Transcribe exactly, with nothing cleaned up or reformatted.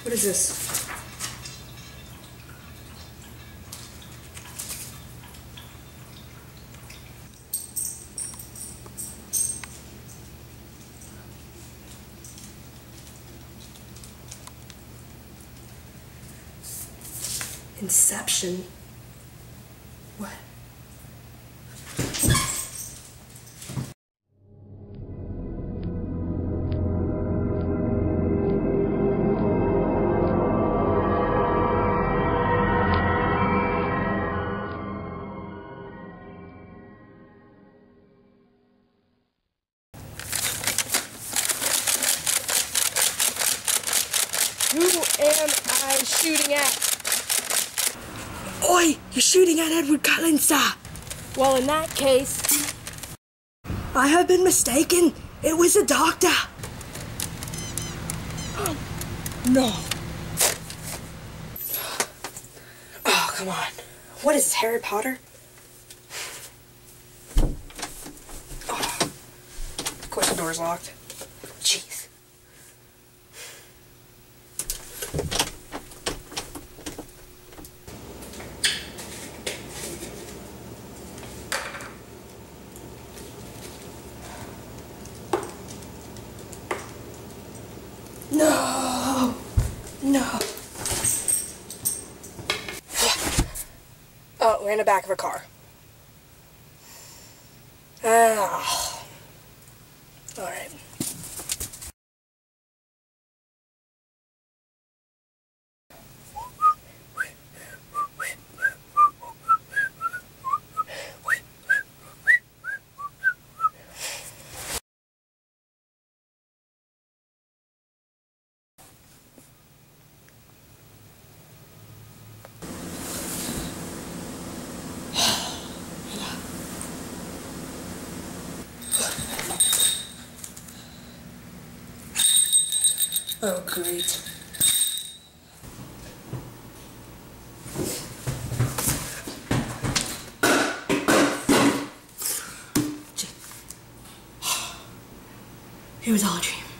What is this? Inception? What? Who am I shooting at? Oi! You're shooting at Edward Cullen, sir! Well, in that case... I have been mistaken. It was a doctor. Oh, no. Oh, come on. What is this, Harry Potter? Oh. Of course the door's locked. Jeez. No! No! Oh, we're in the back of a car. Ah. Alright. Oh, great. It was all a dream.